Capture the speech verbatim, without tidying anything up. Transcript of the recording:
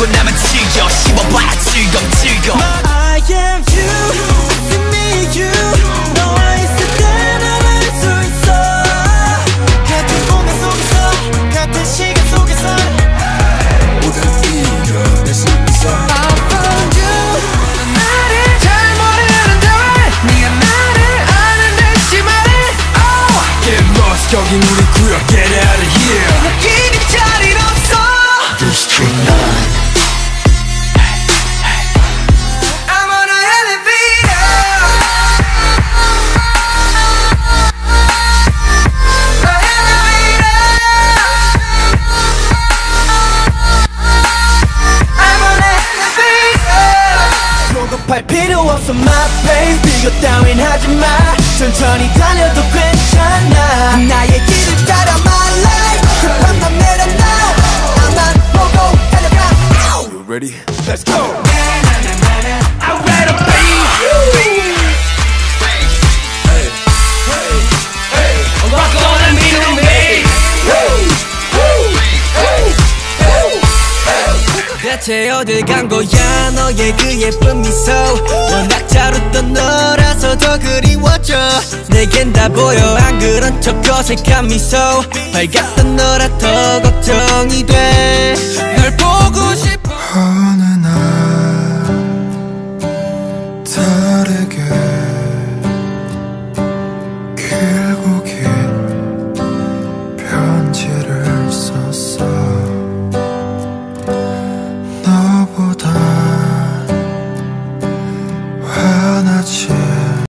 피곤하면 즐겨 씹어봐야 즐거움 즐거움 I am you, it's me you 너와 있을 때 난 알 수 있어 같은 공간 속에서 같은 시간 속에서 모든 이겨낼 수 있어 I found you 넌 나를 잘 모르는데 네가 나를 아는 듯이 말해 oh. Get lost 여긴 우리 구역 Get out of here 느끼는 자리는 없어 District nine I'm on a elevator A elevator I'm on a elevator 조급할 필요 없어 my pace 비교 따윈 하지마 천천히 달려도 괜찮아 나의 길을 따라 my life 급한 맘 내려놔 나만 보고 달려가 You ready? Let's go! I'm ready to be you What's gonna mean to me 대체 어딜 간 거야 너의 그 예쁜 미소 워낙 잘 웃던 너라서 더 그리워져 내겐 다 보여 안 그런 척 어색한 미소 밝았던 너라 더 걱정이 돼 널 보고 싶어 어느 날 다르게 길고 긴 편지를 썼어